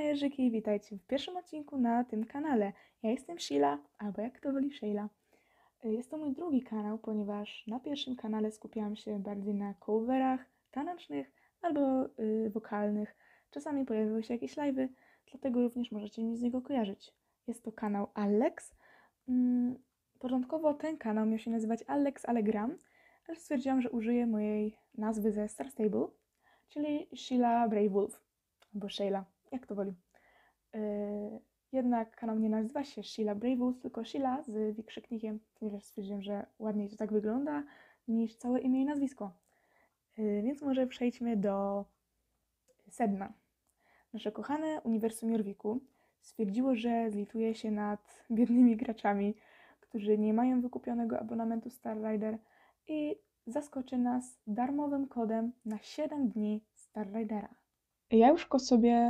Jerzyki, witajcie w pierwszym odcinku na tym kanale. Ja jestem Sheila, albo jak kto woli Sheila. Jest to mój drugi kanał, ponieważ na pierwszym kanale skupiałam się bardziej na coverach tanecznych albo wokalnych. Czasami pojawiły się jakieś live'y, dlatego również możecie mnie z niego kojarzyć. Jest to kanał Alex. Początkowo ten kanał miał się nazywać Alex Allegram, ale stwierdziłam, że użyję mojej nazwy ze Star Stable, czyli Sheila Brave Wolf, albo Sheila, jak to woli. Jednak kanał nie nazywa się Sheila Brave Wolf, tylko Sheila z wykrzyknikiem, ponieważ stwierdziłam, że ładniej to tak wygląda niż całe imię i nazwisko. Więc może przejdźmy do sedna. Nasze kochane Uniwersum Jorwiku stwierdziło, że zlituje się nad biednymi graczami, którzy nie mają wykupionego abonamentu Star Rider i zaskoczy nas darmowym kodem na 7 dni Star Ridera. Ja już go sobie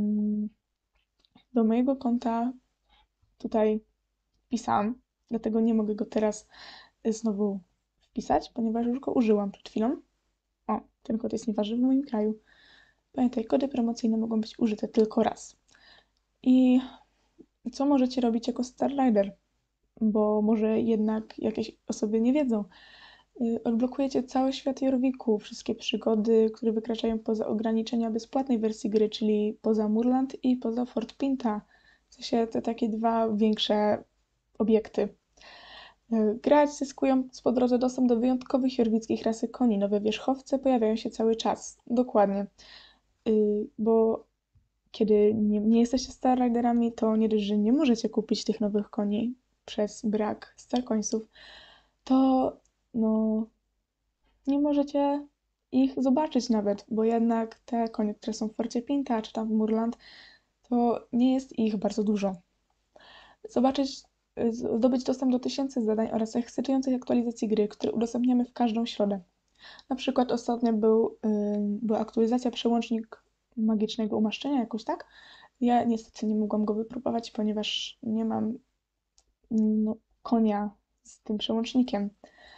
do mojego konta tutaj wpisałam, dlatego nie mogę go teraz znowu wpisać, ponieważ już go użyłam przed chwilą. O, ten kod jest nieważny w moim kraju. Pamiętaj, kody promocyjne mogą być użyte tylko raz. I co możecie robić jako Star Rider? Bo może jednak jakieś osoby nie wiedzą. Odblokujecie cały świat Jorwiku, wszystkie przygody, które wykraczają poza ograniczenia bezpłatnej wersji gry, czyli poza Murland i poza Fort Pinta. W sensie te takie dwa większe obiekty. Grać zyskując po drodze dostęp do wyjątkowych jorwickich rasy koni. Nowe wierzchowce pojawiają się cały czas. Dokładnie. Bo kiedy nie jesteście Star Riderami, to nie dość, że nie możecie kupić tych nowych koni przez brak Star Coinsów, to nie możecie ich zobaczyć nawet, bo jednak te konie, które są w Forcie Pinta czy tam w Murland, to nie jest ich bardzo dużo. Zdobyć dostęp do 1000 zadań oraz ekscytujących aktualizacji gry, które udostępniamy w każdą środę. Na przykład ostatnio była aktualizacja przełącznik magicznego umaszczenia, jakoś tak. Ja niestety nie mogłam go wypróbować, ponieważ nie mam konia z tym przełącznikiem.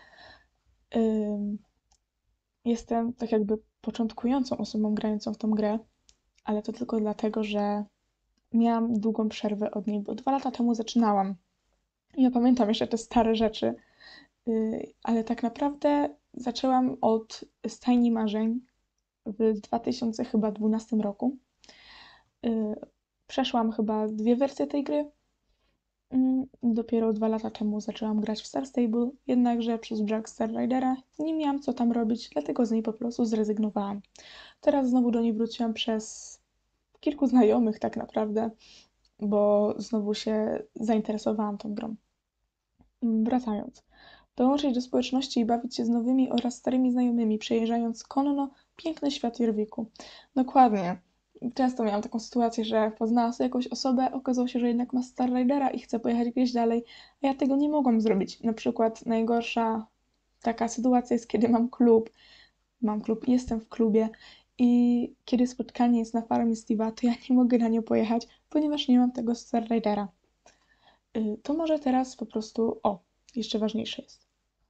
Jestem tak jakby początkującą osobą grającą w tą grę, ale to tylko dlatego, że miałam długą przerwę od niej, bo 2 lata temu zaczynałam. Ja pamiętam jeszcze te stare rzeczy, ale tak naprawdę zaczęłam od Stajni Marzeń w 2012 roku. Przeszłam chyba 2 wersje tej gry. Dopiero 2 lata temu zaczęłam grać w Star Stable, jednakże przez brak Star Ridera nie miałam co tam robić, dlatego z niej po prostu zrezygnowałam. Teraz znowu do niej wróciłam przez kilku znajomych tak naprawdę, bo znowu się zainteresowałam tą grą. Wracając. Dołączyć do społeczności i bawić się z nowymi oraz starymi znajomymi, przejeżdżając konno piękny świat Jorwiku. Dokładnie. Często miałam taką sytuację, że poznałam sobie jakąś osobę, okazało się, że jednak ma Star Ridera i chce pojechać gdzieś dalej, a ja tego nie mogłam zrobić. Na przykład najgorsza taka sytuacja jest, kiedy mam klub, jestem w klubie i kiedy spotkanie jest na farmie Steve'a, to ja nie mogę na nie pojechać, ponieważ nie mam tego Star Ridera. To może teraz po prostu... jeszcze ważniejsze jest.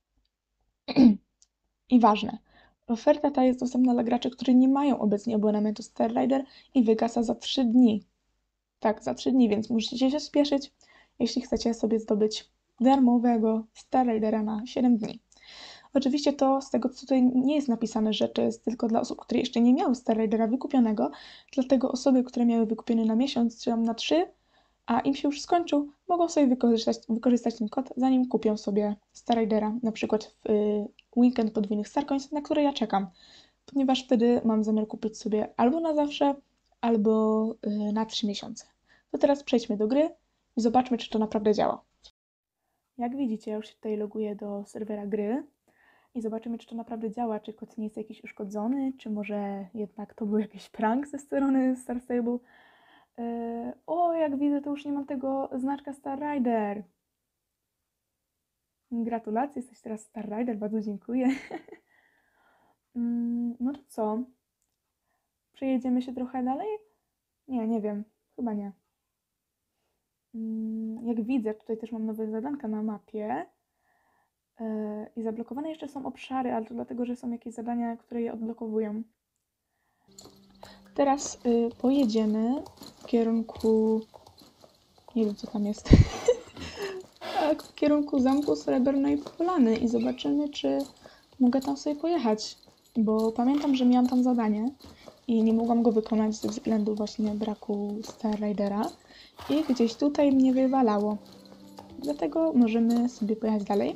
I ważne. Oferta ta jest dostępna dla graczy, którzy nie mają obecnie abonamentu Star Rider i wygasa za 3 dni. Tak, za 3 dni, więc musicie się spieszyć, jeśli chcecie sobie zdobyć darmowego Star Ridera na 7 dni. Oczywiście to, z tego co tutaj nie jest napisane, że to jest tylko dla osób, które jeszcze nie miały Star Ridera wykupionego, dlatego osoby, które miały wykupiony na miesiąc, czy tam na 3, a im się już skończył, mogą sobie wykorzystać ten kod, zanim kupią sobie Star Ridera, na przykład w weekend podwójnych Star Coins, na które ja czekam, ponieważ wtedy mam zamiar kupić sobie albo na zawsze, albo na 3 miesiące. To teraz przejdźmy do gry i zobaczmy, czy to naprawdę działa. Jak widzicie, ja już się tutaj loguję do serwera gry i zobaczymy, czy to naprawdę działa, czy kod nie jest jakiś uszkodzony, czy może jednak to był jakiś prank ze strony Star Stable. Jak widzę, to już nie mam tego znaczka Star Rider. Gratulacje, jesteś teraz Star Rider, bardzo dziękuję. No to co? Przejedziemy się trochę dalej? Nie wiem, chyba nie. Jak widzę, tutaj też mam nowe zadanka na mapie i zablokowane jeszcze są obszary, ale to dlatego, że są jakieś zadania, które je odblokowują. Teraz pojedziemy w kierunku... Nie wiem, co tam jest. Tak, w kierunku Zamku Srebrnej Polany i zobaczymy, czy mogę tam sobie pojechać. Bo pamiętam, że miałam tam zadanie i nie mogłam go wykonać ze względu właśnie braku Star Ridera. I gdzieś tutaj mnie wywalało. Dlatego możemy sobie pojechać dalej.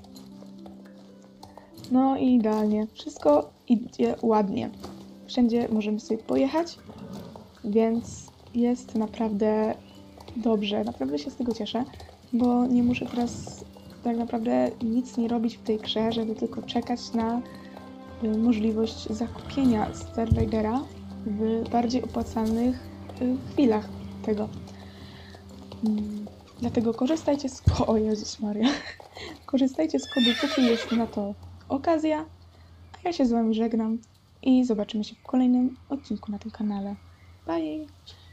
No i idealnie. Wszystko idzie ładnie. Wszędzie możemy sobie pojechać, więc jest naprawdę dobrze. Naprawdę się z tego cieszę, bo nie muszę teraz tak naprawdę nic nie robić w tej grze, żeby tylko czekać na możliwość zakupienia Star Ridera w bardziej opłacalnych chwilach tego. Dlatego korzystajcie z O Jezus Maria. Korzystajcie z kodu, póki jest na to okazja. A ja się z wami żegnam i zobaczymy się w kolejnym odcinku na tym kanale. Bye!